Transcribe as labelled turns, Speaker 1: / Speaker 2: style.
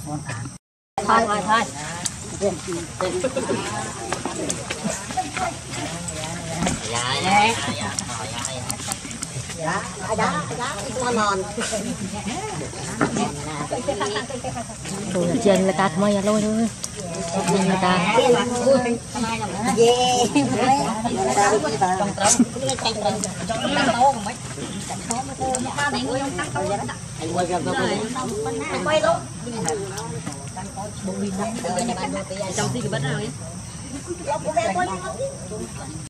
Speaker 1: thôi thôi thôi dạ đá ngon rồi trên là ta mới lôi thôi người ta quay luôn trong khi cái bánh nào